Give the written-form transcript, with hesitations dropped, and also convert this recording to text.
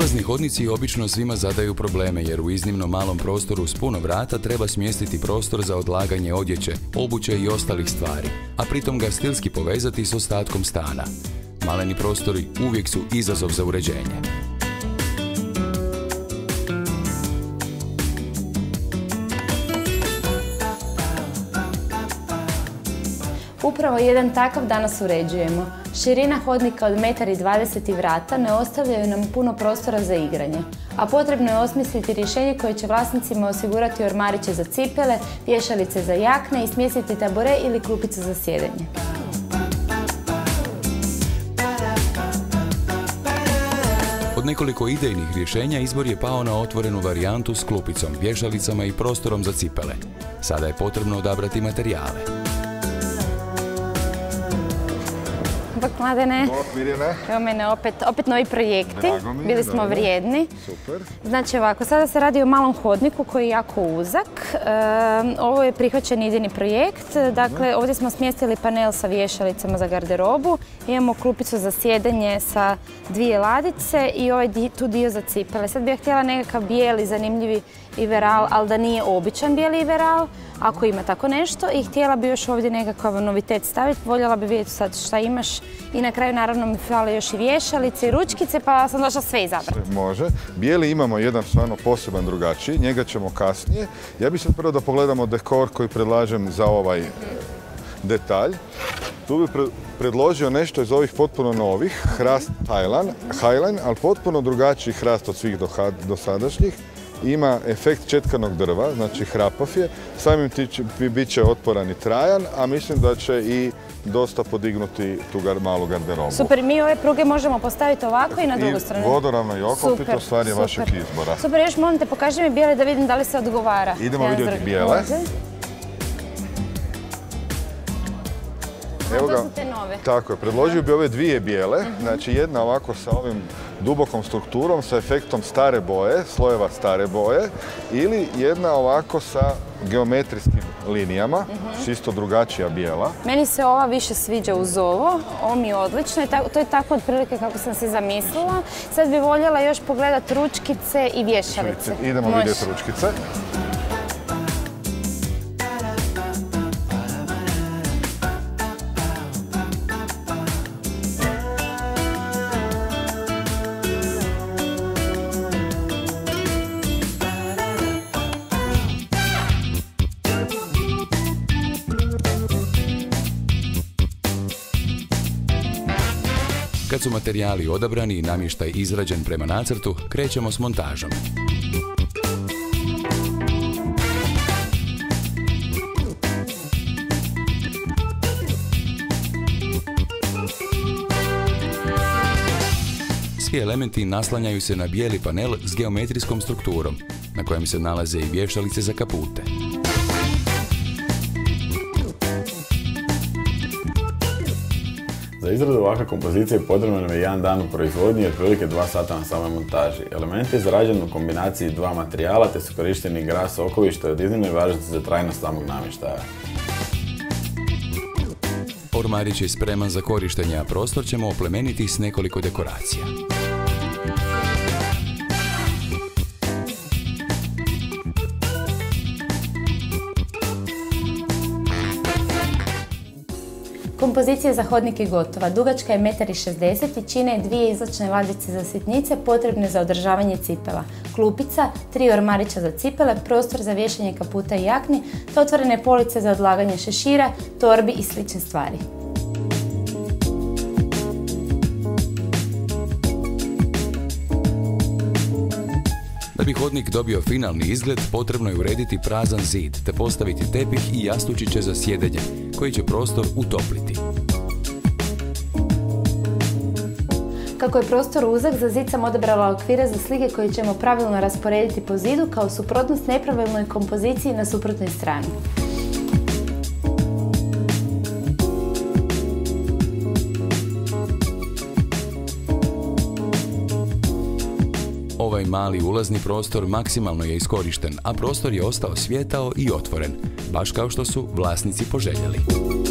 Ulazni hodnici obično svima zadaju probleme jer u iznimno malom prostoru s puno vrata treba smjestiti prostor za odlaganje odjeće, obuće i ostalih stvari, a pritom ga stilski povezati s ostatkom stana. Maleni prostori uvijek su izazov za uređenje. Upravo jedan takav danas uređujemo. Širina hodnika od 1,20 m i vrata ne ostavljaju nam puno prostora za igranje, a potrebno je osmisliti rješenje koje će vlasnicima osigurati ormariće za cipele, vješalice za jakne i smjestiti tabure ili klupice za sjedenje. Od nekoliko idejnih rješenja izbor je pao na otvorenu varijantu s klupicom, vješalicama i prostorom za cipele. Sada je potrebno odabrati materijale. Mladene, Mirjana. evo mene opet novi projekti, bili smo vrijedni. Super. Znači ovako, sada se radi o malom hodniku koji je jako uzak. Ovo je prihvaćen idejni projekt, dakle ovdje smo smjestili panel sa vješalicama za garderobu, imamo klupicu za sjedenje sa 2 ladice i ovaj tu dio za cipele. Sad bih htjela nekakav bijeli zanimljivi iveral, ali da nije običan bijeli iveral, ako ima tako nešto, i htjela bi još ovdje nekakav novitet staviti. Voljela bi vidjeti sad šta imaš i na kraju naravno mi fale još i vješalice i ručkice, pa sam došla sve izabrati. Može. Bijeli imamo jedan stvarno poseban drugačiji, njega ćemo kasnije. Ja bih sad prvo da pogledamo dekor koji predlažem za ovaj detalj. Tu bih predložio nešto iz ovih potpuno novih, hrast Highline, ali potpuno drugačiji hrast od svih dosadašnjih. Ima efekt četkanog drva, znači hrapav je, samim bit će otporan i trajan, a mislim da će i dosta podignuti tu malu garderobu. Super, mi ove pruge možemo postaviti ovako i na drugu stranu. I vodoravno i okopito, stvar je vašeg izbora. Super, još molim te, pokaži mi bijele da vidim da li se odgovara. Idemo vidjeti bijele. Evo ga, to su te nove. Tako je, predložio bi ove 2 bijele, znači jedna ovako sa ovim dubokom strukturom, sa efektom stare boje, slojeva stare boje, ili jedna ovako sa geometrijskim linijama, čisto drugačija bijela. Meni se ova više sviđa uz ovo mi je odlično, to je tako otprilike kako sam se zamislila. Sad bih voljela još pogledati ručkice i vješalice. Idemo vidjeti ručkice. Kad su materijali odabrani i namještaj izrađen prema nacrtu, krećemo s montažom. Svi elementi naslanjaju se na bijeli panel s geometrijskom strukturom, na kojem se nalaze i vješalice za kapute. Za izradu ovakve kompozicije potrebno nam je 1 dan u proizvodnji i otprilike 2 sata na samoj montaži. Element je izrađen u kombinaciji 2 materijala te su korišteni gras sokovi što je od iznimne važnosti za trajnost samog namještaja. Ormarić je spreman za korištenje, a prostor ćemo oplemeniti s nekoliko dekoracija. Kompozicija za hodnik je gotova. Dugačka je 1,60 m i čine 2 izlačne ladice za sitnice potrebne za održavanje cipela. Klupica, 3 ormarića za cipele, prostor za vješanje kaputa i jakni, te otvorene police za odlaganje šešira, torbi i slične stvari. Da bi hodnik dobio finalni izgled, potrebno je urediti prazan zid, te postaviti tepih i jastučiće za sjedenje, koji će prostor utopliti. Kako je prostor uzak, za zid sam odabrala okvire za slike koje ćemo pravilno rasporediti po zidu kao suprotnost nepravilnoj kompoziciji na suprotnoj strani. Ovaj mali ulazni prostor maksimalno je iskorišten, a prostor je ostao svijetao i otvoren, baš kao što su vlasnici poželjeli.